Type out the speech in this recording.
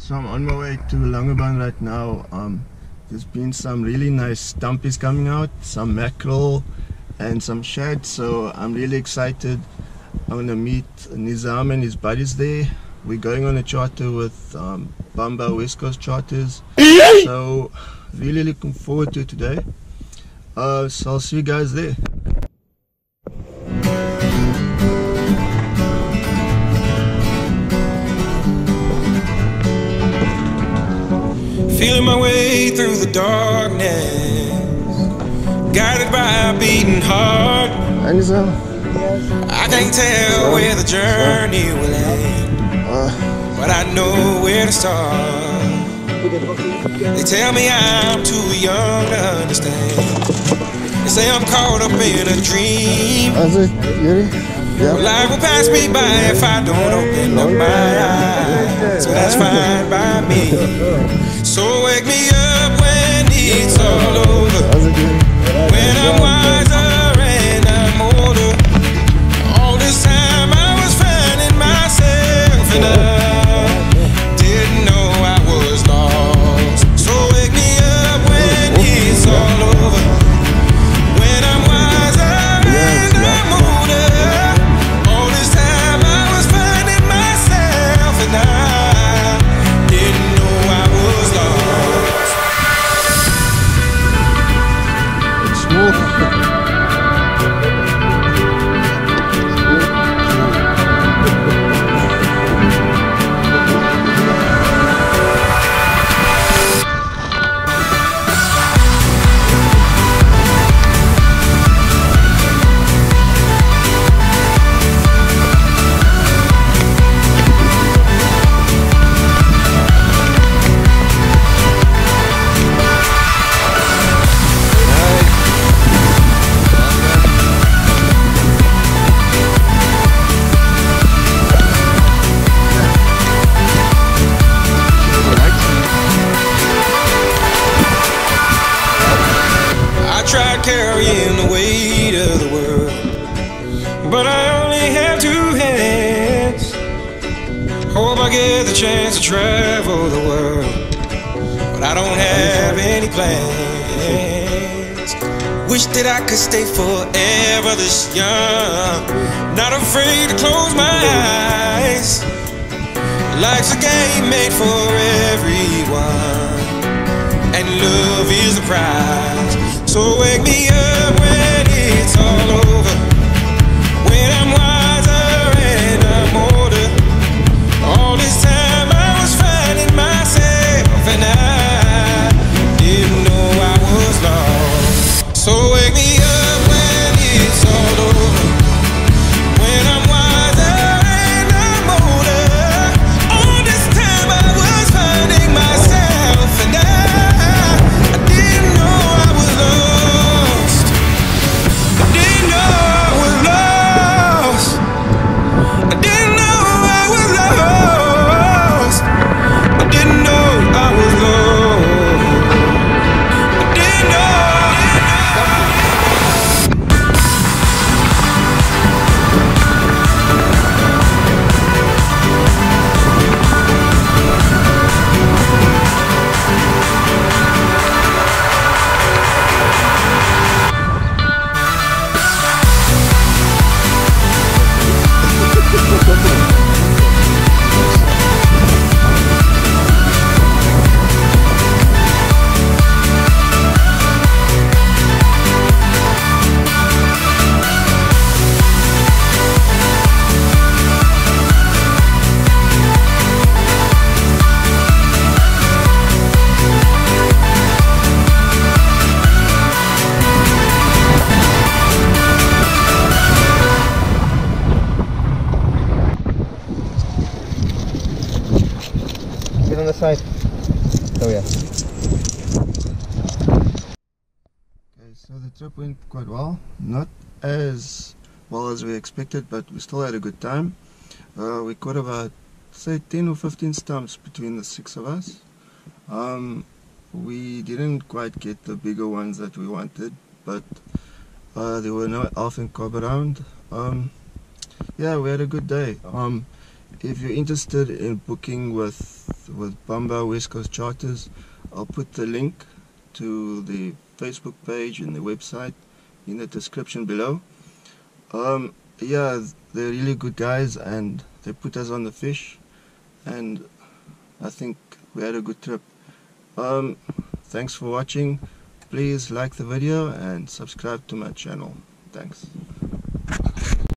So I'm on my way to Langebaan right now. There's been some really nice stumpies coming out, some mackerel and some shad, so I'm really excited. I'm gonna meet Nizam and his buddies there. We're going on a charter with Bamba West Coast Charters, so really looking forward to it today. So I'll see you guys there. Feeling my way through the darkness, guided by a beating heart. I can't tell where the journey will end, but I know where to start. They tell me I'm too young to understand. They say I'm caught up in a dream. Life will pass me by if I don't open up my eyes, so that's fine by me. So wake me up when it's all over, when I'm wiser and I'm older. All this time I was finding myself and I didn't know I was lost. So wake me up when it's all over, when I'm wiser and I'm older. All this time I was finding myself and I didn't know I was lost. Carrying the weight of the world, but I only have two hands. Hope I get the chance to travel the world, but I don't have any plans. Wish that I could stay forever this young, not afraid to close my eyes. Life's a game made for everyone, and love is the prize. So wake me up when it's all over, when I'm wiser and I'm older. All this time I was finding myself and I didn't know I was lost. So wake me up when it's all over, when I'm wiser and I'm older. All this time I was finding myself and I didn't know I was lost. I didn't know I was lost. I didn't know I was lost. I didn't know I was lost. I didn't know. On the side. Oh yeah. Okay, so the trip went quite well. Not as well as we expected, but we still had a good time. We caught about, say, 10 or 15 stumps between the 6 of us. We didn't quite get the bigger ones that we wanted, but there were no elf and cob around. Yeah, we had a good day. If you're interested in booking with with Bamba West Coast Charters. I'll put the link to the Facebook page and the website in the description below. Yeah, they're really good guys and they put us on the fish, and I think we had a good trip. Thanks for watching. Please like the video and subscribe to my channel. Thanks.